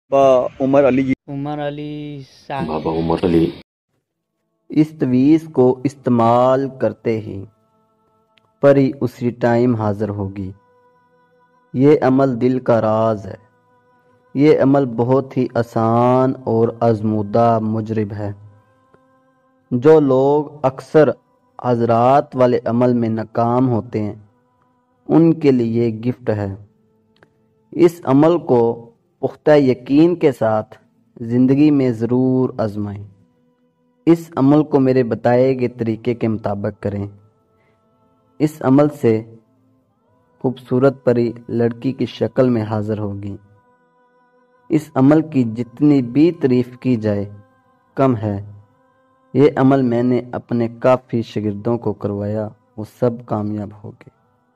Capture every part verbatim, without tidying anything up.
بابا عمر علی عمر علی صاحب بابا عمر علی اس تویز کو استعمال کرتے ہی پری اسی ٹائم حاضر ہوگی۔ یہ عمل دل کا راز ہے۔ یہ عمل بہت ہی آسان اور آزمودہ مجرب ہے۔ جو لوگ اکثر حضرات والے عمل میں ناکام ہوتے ہیں ان کے لیے گفٹ ہے۔ اس عمل کو پختہ یقین کے ساتھ زندگی میں ضرور آزمائیں۔ اس عمل کو میرے بتائے گئے طریقے کے مطابق کریں۔ اس عمل سے خوبصورت پری لڑکی کی شکل میں حاضر ہوگی۔ اس عمل کی جتنی بھی تعریف کی جائے کم ہے۔ یہ عمل میں نے اپنے کافی شاگردوں کو کروایا، وہ سب کامیاب ہو گئے۔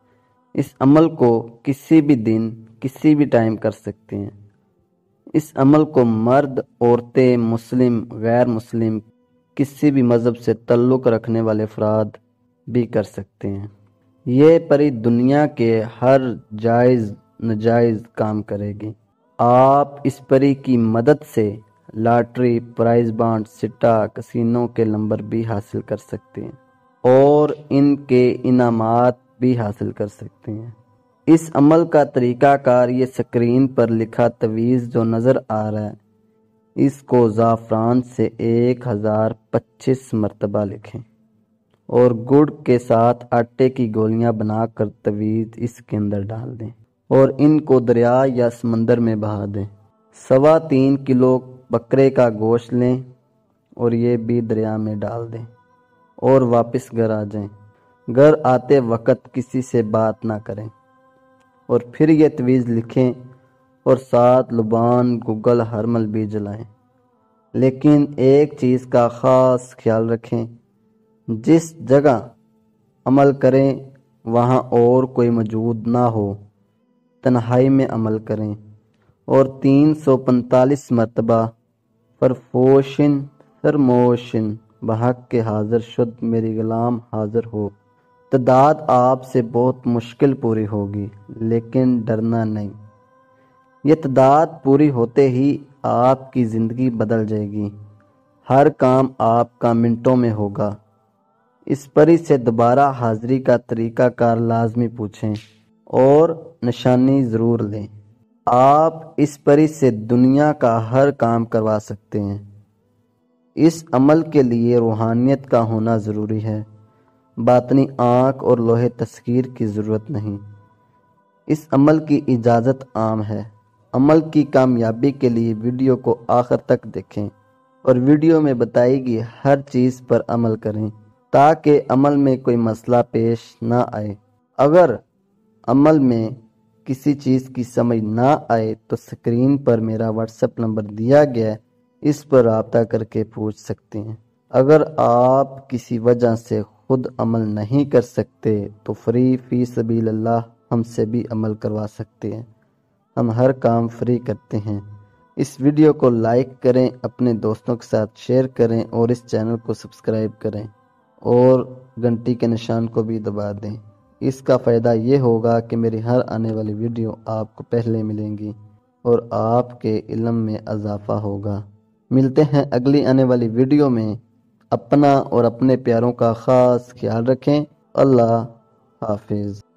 اس عمل کو کسی بھی دن کسی بھی ٹائم کر سکتے ہیں۔ اس عمل کو مرد، عورتیں، مسلم، غیر مسلم، کسی بھی مذہب سے تعلق رکھنے والے افراد بھی کر سکتے ہیں۔ یہ پری دنیا کے ہر جائز ناجائز کام کرے گی۔ آپ اس پری کی مدد سے لاٹری، پرائز بانڈ، سٹا، کسینوں کے نمبر بھی حاصل کر سکتے ہیں اور ان کے انعامات بھی حاصل کر سکتے ہیں۔ اس عمل کا طریقہ کار یہ اسکرین پر لکھا تویز جو نظر آ رہا ہے، اس کو زعفران سے ایک ہزار پچیس مرتبہ لکھیں اور گڑ کے ساتھ آٹے کی گولیاں بنا کر تویز اس کے اندر ڈال دیں اور ان کو دریا یا سمندر میں بہا دیں۔ سوا تین کلو بکرے کا گوشت لیں اور یہ بھی دریا میں ڈال دیں اور واپس گھر آ جائیں۔ گھر آتے وقت کسی سے بات نہ کریں اور پھر یہ تویز لکھیں اور ساتھ لبان گگل ہرمل بھی جلائیں۔ لیکن ایک چیز کا خاص خیال رکھیں، جس جگہ عمل کریں وہاں اور کوئی موجود نہ ہو، تنہائی میں عمل کریں اور تین سو پینتالیس مرتبہ فرفوشن سرموشن بحق کے حاضر شد میری غلام حاضر ہو۔ تعداد آپ سے بہت مشکل پوری ہوگی لیکن ڈرنا نہیں۔ یہ تعداد پوری ہوتے ہی آپ کی زندگی بدل جائے گی۔ ہر کام آپ کا منٹوں میں ہوگا۔ اس پری سے دوبارہ حاضری کا طریقہ کار لازمی پوچھیں اور نشانی ضرور لیں۔ آپ اس پری سے دنیا کا ہر کام کروا سکتے ہیں۔ اس عمل کے لیے روحانیت کا ہونا ضروری ہے، باطنی آنکھ اور لوح تسخیر کی ضرورت نہیں۔ اس عمل کی اجازت عام ہے۔ عمل کی کامیابی کے لیے ویڈیو کو آخر تک دیکھیں اور ویڈیو میں بتائی گئی ہر چیز پر عمل کریں تاکہ عمل میں کوئی مسئلہ پیش نہ آئے۔ اگر عمل میں کسی چیز کی سمجھ نہ آئے تو اسکرین پر میرا واٹس ایپ نمبر دیا گیا ہے، اس پر رابطہ کر کے پوچھ سکتے ہیں۔ اگر آپ کسی وجہ سے خود عمل نہیں کر سکتے تو فری فی سبیل اللہ ہم سے بھی عمل کروا سکتے ہیں۔ ہم ہر کام فری کرتے ہیں۔ اس ویڈیو کو لائک کریں، اپنے دوستوں کے ساتھ شیئر کریں اور اس چینل کو سبسکرائب کریں اور گھنٹی کے نشان کو بھی دبا دیں۔ اس کا فائدہ یہ ہوگا کہ میری ہر آنے والی ویڈیو آپ کو پہلے ملیں گی اور آپ کے علم میں اضافہ ہوگا۔ ملتے ہیں اگلی آنے والی ویڈیو میں۔ اپنا اور اپنے پیاروں کا خاص خیال رکھیں۔ اللہ حافظ۔